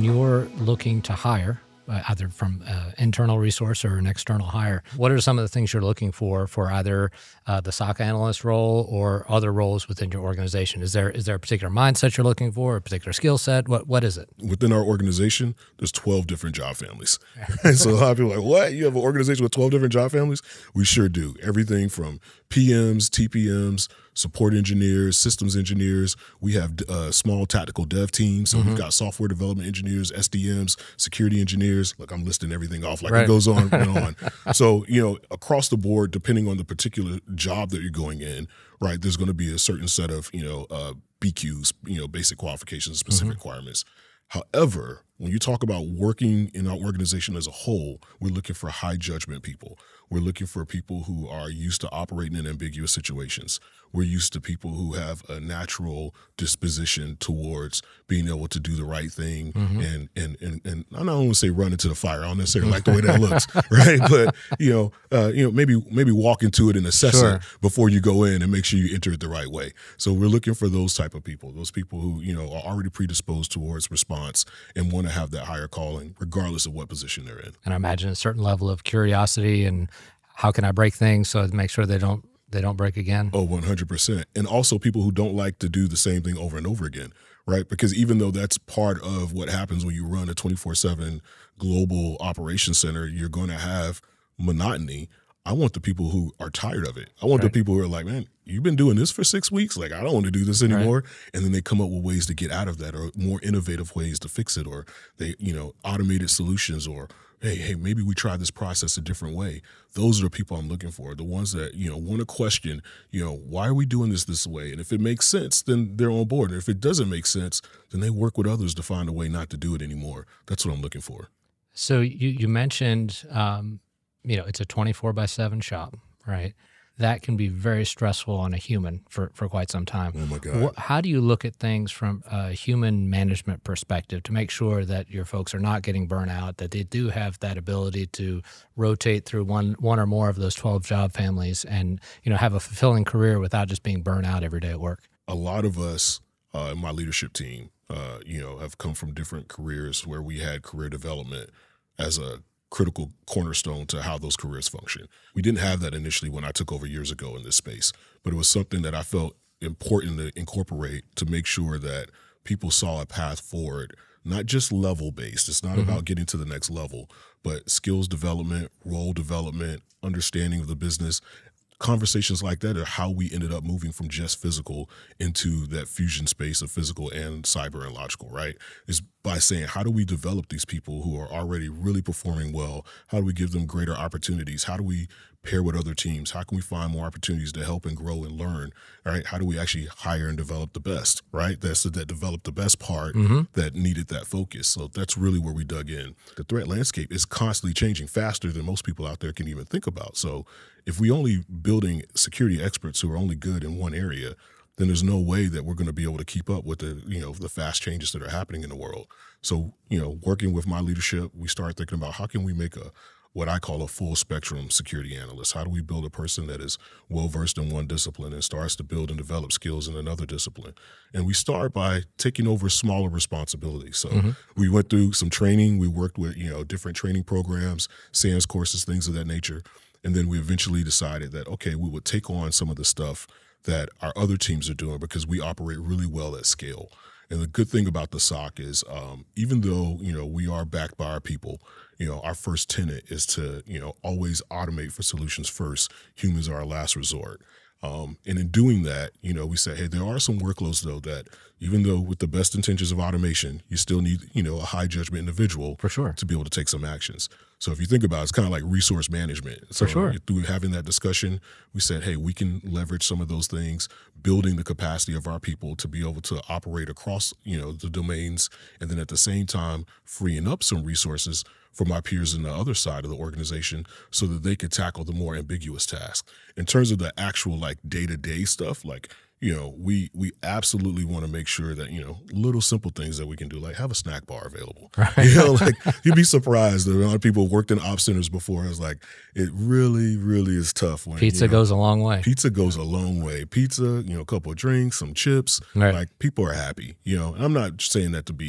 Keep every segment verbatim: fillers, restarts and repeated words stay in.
you're looking to hire, uh, either from uh, internal resource or an external hire, what are some of the things you're looking for for either uh, the S O C analyst role or other roles within your organization? Is there is there a particular mindset you're looking for, a particular skill set? What What is it? Within our organization, there's twelve different job families. So a lot of people are like, what? You have an organization with twelve different job families? We sure do. Everything from P Ms, T P Ms, support engineers, systems engineers. We have uh, small tactical dev teams. So mm-hmm. we've got software development engineers, S D Ms, security engineers. Look, I'm listing everything off like right. it goes on and on. So, you know, across the board, depending on the particular job that you're going in, right, there's going to be a certain set of, you know, uh, B Qs, you know, basic qualifications, specific mm-hmm. requirements. However, when you talk about working in our organization as a whole, we're looking for high judgment people. We're looking for people who are used to operating in ambiguous situations. We're used to people who have a natural disposition towards being able to do the right thing mm-hmm. and, and and and I don't want to say run into the fire. I don't necessarily like the way that looks, right? But you know, uh, you know, maybe maybe walk into it and assess sure. it before you go in and make sure you enter it the right way. So we're looking for those type of people, those people who you know are already predisposed towards response and want to have that higher calling, regardless of what position they're in. And I imagine a certain level of curiosity and how can I break things so to make sure they don't they don't break again? Oh, one hundred percent. And also people who don't like to do the same thing over and over again, right? Because even though that's part of what happens when you run a twenty-four seven global operations center, you're going to have monotony. I want the people who are tired of it. I want right. the people who are like, man, you've been doing this for six weeks. Like, I don't want to do this anymore. Right. And then they come up with ways to get out of that or more innovative ways to fix it or they, you know, automated solutions or, hey, hey, maybe we try this process a different way. Those are the people I'm looking for, the ones that, you know, want to question, you know, why are we doing this this way? And if it makes sense, then they're on board. And if it doesn't make sense, then they work with others to find a way not to do it anymore. That's what I'm looking for. So you, you mentioned, um, you know, it's a twenty-four by seven shop, right? That can be very stressful on a human for, for quite some time. Oh my God. How do you look at things from a human management perspective to make sure that your folks are not getting burnt out, that they do have that ability to rotate through one one or more of those twelve job families and, you know, have a fulfilling career without just being burnt out every day at work? A lot of us uh, in my leadership team, uh, you know, have come from different careers where we had career development as a critical cornerstone to how those careers function. We didn't have that initially when I took over years ago in this space, but it was something that I felt important to incorporate to make sure that people saw a path forward, not just level-based. It's not mm-hmm. about getting to the next level, but skills development, role development, understanding of the business. Conversations like that are how we ended up moving from just physical into that fusion space of physical and cyber and logical, right? Is by saying, how do we develop these people who are already really performing well? How do we give them greater opportunities? How do we pair with other teams? How can we find more opportunities to help and grow and learn, right? How do we actually hire and develop the best, right? That's that developed the best part mm-hmm. that needed that focus. So that's really where we dug in. The threat landscape is constantly changing faster than most people out there can even think about. So if we only building security experts who are only good in one area, then there's no way that we're going to be able to keep up with the, you know, the fast changes that are happening in the world. So, you know, working with my leadership, we started thinking about how can we make a what I call a full spectrum security analyst. How do we build a person that is well-versed in one discipline and starts to build and develop skills in another discipline? And we start by taking over smaller responsibilities. So mm-hmm. we went through some training. We worked with, you know, different training programs, SANS courses, things of that nature. And then we eventually decided that, okay, we would take on some of the stuff that our other teams are doing because we operate really well at scale. And the good thing about the S O C is um, even though, you know, we are backed by our people, you know, our first tenet is to, you know, always automate for solutions first. Humans are our last resort. Um, and in doing that, you know, we say, hey, there are some workloads, though, that even though with the best intentions of automation, you still need, you know, a high judgment individual for sure to be able to take some actions. So if you think about it, it's kind of like resource management. So for sure. Through having that discussion, we said, hey, we can leverage some of those things, building the capacity of our people to be able to operate across, you know, the domains, and then at the same time, freeing up some resources for my peers in the other side of the organization so that they could tackle the more ambiguous tasks. In terms of the actual like day-to-day stuff, like, you know, we we absolutely want to make sure that, you know, little simple things that we can do, like have a snack bar available. Right. You know, like you'd be surprised. There are a lot of people who worked in op centers before. It's like, it really, really is tough. When, pizza you know, goes a long way. Pizza goes a long way. Pizza, you know, a couple of drinks, some chips, right. like people are happy, you know. And I'm not saying that to be,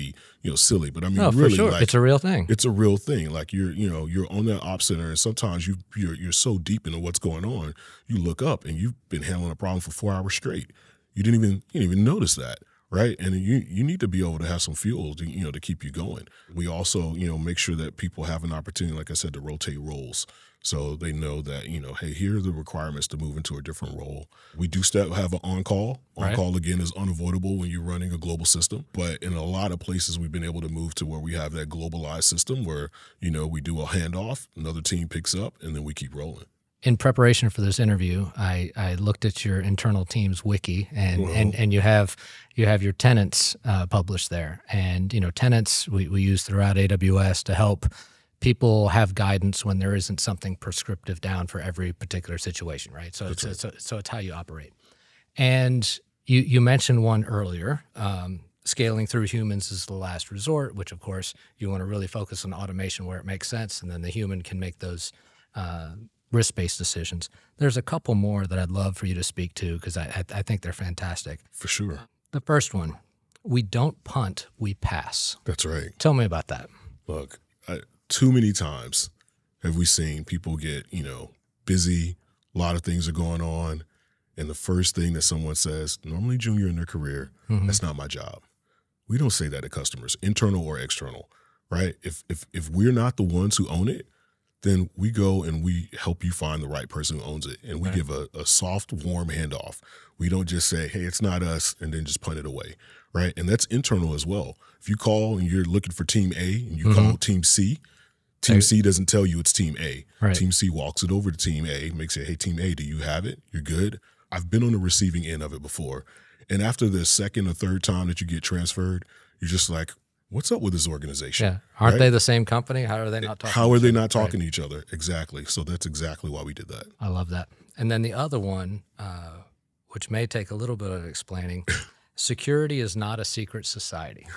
you know, silly, but I mean, No, really, for sure. like, It's a real thing. It's a real thing. Like you're, you know, you're on that ops center, and sometimes you you're you're so deep into what's going on, you look up and you've been handling a problem for four hours straight. You didn't even you didn't even notice that, right? And you you need to be able to have some fuel, to, you know, to keep you going. We also, you know, make sure that people have an opportunity, like I said, to rotate roles. So they know that, you know, hey, here are the requirements to move into a different role. We do still have an on-call. On-call, right, again, is unavoidable when you're running a global system. But in a lot of places, we've been able to move to where we have that globalized system where, you know, we do a handoff, another team picks up, and then we keep rolling. In preparation for this interview, I, I looked at your internal team's wiki, and, Whoa. and, and you have you have your tenants uh, published there. And, you know, tenants we, we use throughout A W S to help people have guidance when there isn't something prescriptive down for every particular situation, right? So it's, right. it's, it's so it's how you operate. And you you mentioned one earlier. Um, scaling through humans is the last resort, which of course you want to really focus on automation where it makes sense, and then the human can make those uh, risk-based decisions. There's a couple more that I'd love for you to speak to because I, I I think they're fantastic. For sure. The first one, we don't punt, we pass. That's right. Tell me about that. Look, I, too many times have we seen people get, you know, busy, a lot of things are going on, and the first thing that someone says, normally junior in their career, mm-hmm. that's not my job. We don't say that to customers, internal or external, right? If if if we're not the ones who own it, then we go and we help you find the right person who owns it, and we right. give a, a soft, warm handoff. We don't just say, hey, it's not us, and then just punt it away, right? And that's internal as well. If you call and you're looking for team A and you mm-hmm. call team C, team C doesn't tell you it's team A. Right. Team C walks it over to team A, makes it, hey, team A, do you have it? You're good? I've been on the receiving end of it before. And after the second or third time that you get transferred, you're just like, what's up with this organization? Yeah. Aren't right? they the same company? How are they not talking How to are each they other? not talking Right. to each other? Exactly. So that's exactly why we did that. I love that. And then the other one, uh, which may take a little bit of explaining, security is not a secret society.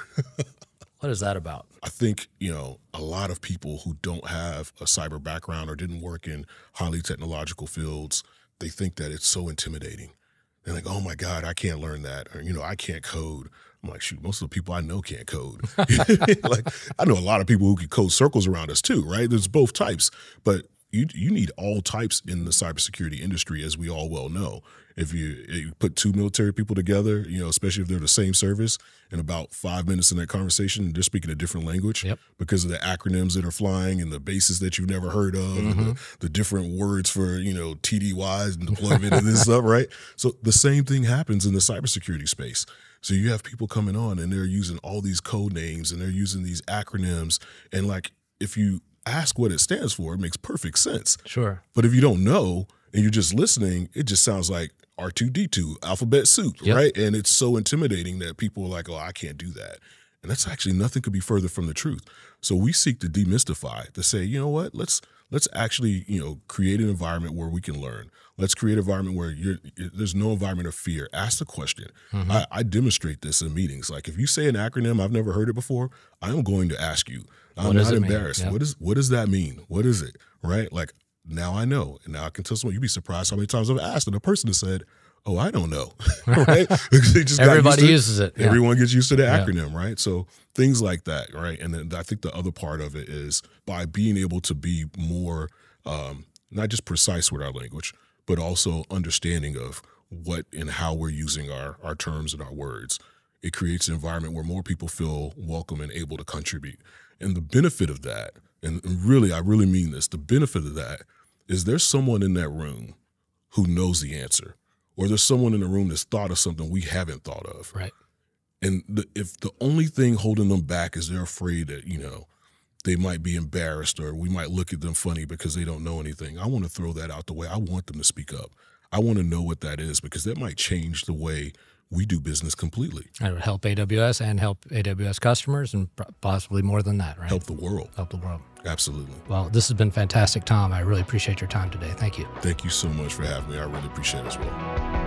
What is that about? I think, you know, a lot of people who don't have a cyber background or didn't work in highly technological fields, they think that it's so intimidating. They're like, oh my God, I can't learn that. Or, you know, I can't code. I'm like, shoot, most of the people I know can't code. Like, I know a lot of people who can code circles around us too, right? There's both types, but you you need all types in the cybersecurity industry, as we all well know. If you, you put two military people together, you know, especially if they're the same service, in about five minutes in that conversation, they're speaking a different language yep. because of the acronyms that are flying and the bases that you've never heard of, mm-hmm. and the, the different words for, you know, T D Ys and deployment and this stuff, right? So the same thing happens in the cybersecurity space. So you have people coming on and they're using all these code names and they're using these acronyms. And like, if you ask what it stands for, it makes perfect sense. Sure. But if you don't know and you're just listening, it just sounds like R two D two, alphabet soup, yep. right? And it's so intimidating that people are like, oh, I can't do that. And that's actually, nothing could be further from the truth. So we seek to demystify, to say, you know what, let's let's actually, you know, create an environment where we can learn. Let's create an environment where you're, there's no environment of fear. Ask the question. Mm-hmm. I, I demonstrate this in meetings. Like, if you say an acronym, I've never heard it before, I'm going to ask you. I'm not embarrassed. Yep. What is what does that mean? What is it? Right? Like, now I know. And now I can tell someone, you'd be surprised how many times I've asked and the person has said, oh, I don't know. Right? They just Everybody got uses it. it. Everyone yeah. gets used to the yeah. acronym, right? So things like that, right? And then I think the other part of it is by being able to be more, um, not just precise with our language, but also understanding of what and how we're using our, our terms and our words. It creates an environment where more people feel welcome and able to contribute. And the benefit of that, and really, I really mean this, the benefit of that is there's someone in that room who knows the answer, or there's someone in the room that's thought of something we haven't thought of. Right. And the, if the only thing holding them back is they're afraid that, you know, they might be embarrassed or we might look at them funny because they don't know anything, I want to throw that out the way. I want them to speak up. I want to know what that is, because that might change the way we do business completely. It would help A W S and help A W S customers, and possibly more than that, right? Help the world. Help the world. Absolutely. Well, this has been fantastic, Tom. I really appreciate your time today. Thank you. Thank you so much for having me. I really appreciate it as well.